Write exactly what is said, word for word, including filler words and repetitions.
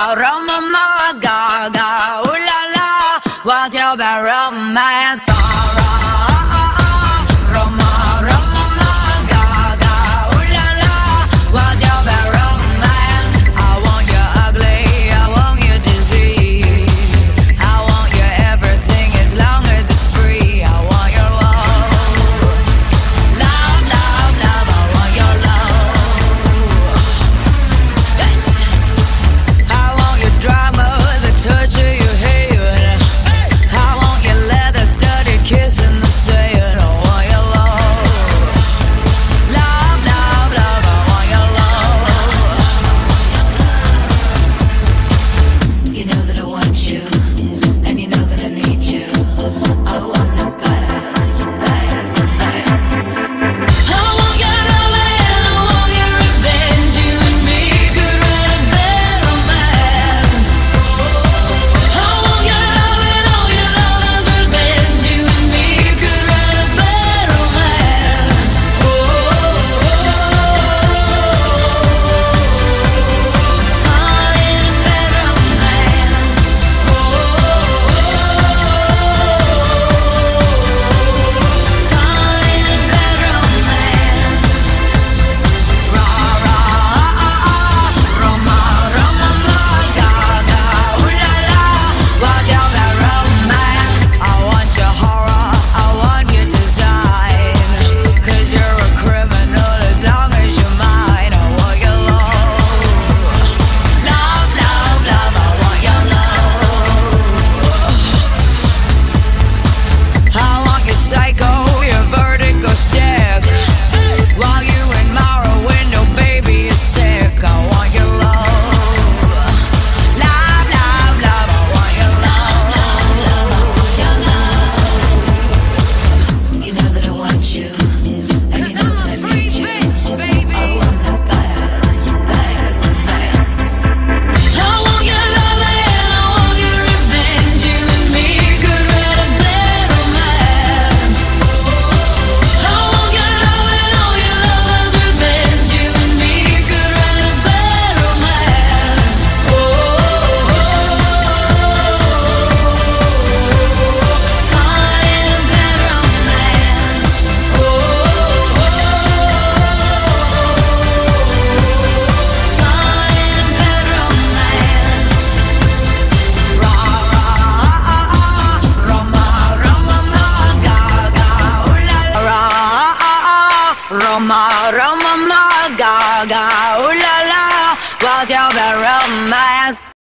Roma, Roma, ma, ga, ga, ooh la la. What's your bad romance? Ga, ra, ah, ah, Roma, Roma, ma, ga, ga, ooh la la. What's your bad romance? I want you ugly, I want you disease, I want you everything as long as it's free. I want your love, love, love, love. I want your love. I want your drama, the touch of your hand. I want your leather studded kiss in the sand. I want your love, love, love, love. I want your love. You know that I want you, and you know that I need you. I want the bad, bad romance. I want your love and I want your revenge. You and me could write a bad romance. I want your love and all your lovers' revenge. You and me could write a bad romance. Oh, I need a bad romance. Oh, I need a bad romance. Ra, ra, ah, ah, Roma, Roma, ma, ga, ga, ooh la la. What's your bad romance? I want your horror, I want your design, 'cause you're a criminal as long as you're mine. I want your love, love, love, love. I want your love. I want your psycho, your vertigo stick, while you admire a window, baby, you're sick. I want your love, love, love, love. I want your love, your love. You know that I want you, and you know that I need you. I want the bad, bad romance. I want your love and I want your revenge. You and me could write a bad romance. I want your love and all your lovers' revenge. You and me could write a bad romance. Oh, I need a bad romance. Oh, I need a bad romance. Ra, ra, ah, ah, Roma, Roma, ma, ga, ga, ooh la la. Ra, ah, ah, Roma, Roma, ma, ga, ga, ooh la la. What's your bad romance?